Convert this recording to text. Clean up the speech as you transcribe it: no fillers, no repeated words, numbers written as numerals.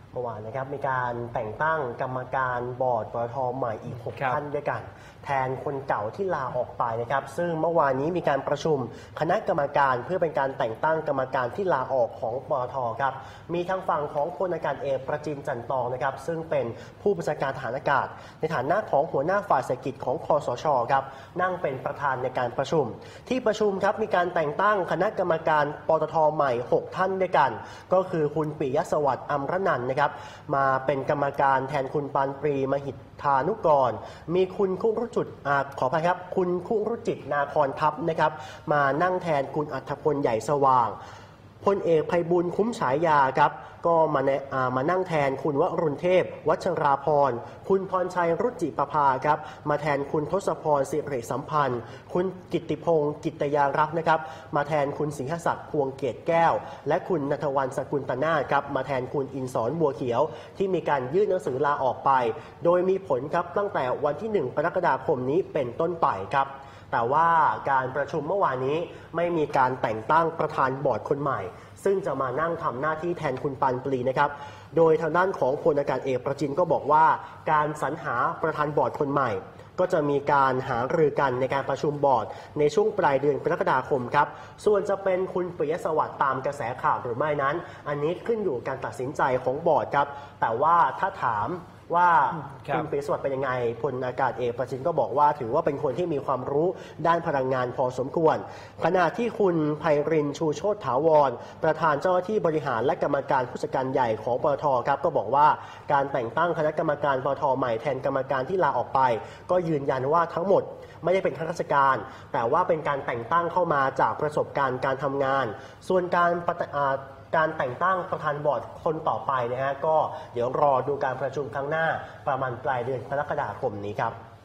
เมื่อวานนะครับมีการแต่งตั้งกรรมการบอร์ดปตท.ใหม่อีก6ท่านด้วยกันแทนคนเก่าที่ลาออกไปนะครับซึ่งเมื่อวานนี้มีการประชุมคณะกรรมการเพื่อเป็นการแต่งตั้งกรรมการที่ลาออกของปตท.ครับมีทางฝั่งของพลอากาศเอกประจินจันทร์ตองนะครับซึ่งเป็นผู้บัญชาการทหารอากาศในฐานะของหัวหน้าฝ่ายเศรษฐกิจของคสช.ครับนั่งเป็นประธานในการประชุมที่ประชุมครับมีการแต่งตั้งคณะกรรมการปตท.ใหม่6ท่านด้วยกันก็คือคุณปิยสวัสดิ์อำรนันท์นะครับมาเป็นกรรมการแทนคุณปานปรีมหิทธานุกรมีคุณคุรุจิตขออภัยครับคุณคุรุจิตนาคอนทัพนะครับมานั่งแทนคุณอัธพลใหญ่สว่างพลเอกไพบูลย์คุ้มฉายาครับก็มานั่งแทนคุณวรุณเทพวัชราพรคุณพรชัยรุจิประภาครับมาแทนคุณทศพรสิริสัมพันธ์คุณกิตติพงศ์กิตยารักษ์นะครับมาแทนคุณสิงหศักดิ์พวงเกตแก้วและคุณณัฐวรรณสกุลตนาครับมาแทนคุณอินสรบัวเขียวที่มีการยื่นหนังสือลาออกไปโดยมีผลครับตั้งแต่วันที่1กรกฎาคมนี้เป็นต้นไปครับแต่ว่าการประชุมเมื่อวานนี้ไม่มีการแต่งตั้งประธานบอร์ดคนใหม่ซึ่งจะมานั่งทำหน้าที่แทนคุณปานปรีนะครับโดยทางด้านของพลอากาศเอกประจินก็บอกว่าการสรรหาประธานบอร์ดคนใหม่ก็จะมีการหารือกันในการประชุมบอร์ดในช่วงปลายเดือนกรกฎาคมครับส่วนจะเป็นคุณปิยสวัสดิ์ตามกระแสข่าวหรือไม่นั้นอันนี้ขึ้นอยู่การตัดสินใจของบอร์ดครับแต่ว่าถ้าถามว่าคุณปิยสวัสดิ์เป็นยังไงพลอากาศเอกประจินก็บอกว่าถือว่าเป็นคนที่มีความรู้ด้านพลังงานพอสมควรขณะที่คุณไพรินทร์ชูโชติถาวรประธานเจ้าหน้าที่บริหารและกรรมการผู้จัดการใหญ่ของปตท.ครับก็บอกว่าการแต่งตั้งคณะกรรมการปตท.ใหม่แทนกรรมการที่ลาออกไปก็ยืนยันว่าทั้งหมดไม่ได้เป็นข้าราชการแต่ว่าเป็นการแต่งตั้งเข้ามาจากประสบการณ์การทำงานส่วนการแต่งตั้งประธานบอร์ดคนต่อไปนะฮะก็เดี๋ยวรอดูการประชุมครั้งหน้าประมาณปลายเดือนกรกฎาคมนี้ครับ